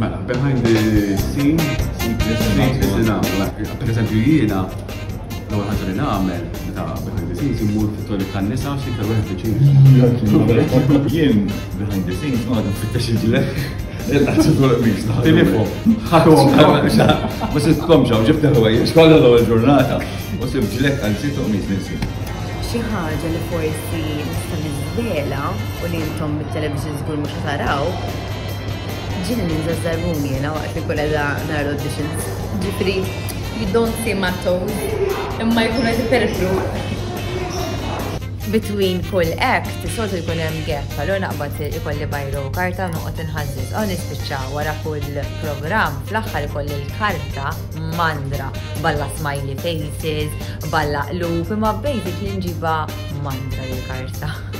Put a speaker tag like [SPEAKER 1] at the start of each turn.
[SPEAKER 1] Mela, behind the scenes li nagħmel, per eżempju jiena, l-ewwel ħaġa li nagħmel meta behind the scenes immur fit-toilet tan-nisa għax iktar wieħed iċin.
[SPEAKER 2] Jien behind the scenes ma nfittex il-ġilek.
[SPEAKER 1] Telefon.
[SPEAKER 2] Ma sitkomx hawn ġibta ħwejjex kollha l-ewwel ġurnata. U sib ġilek għal sitt u qmis ninsi.
[SPEAKER 3] Xi ħaġa li forsi nista' niżvela u li intom mit-television żgur mhux taraw, ġieli ninżażżarbuni jiena waqt li kull qiegħda nara auditions. Ġifieri you don't see my toes imma jkun qed iperfru. Between kull act, soltu jkun hemm gap, allura naqbad ikolli bajru karta noqgħod inħażżis. Aw nispiċċa wara kull programm fl-aħħar ikolli l-karta mandra balla smiley faces, balla qlub, imma basically nġibha mandra l-karta.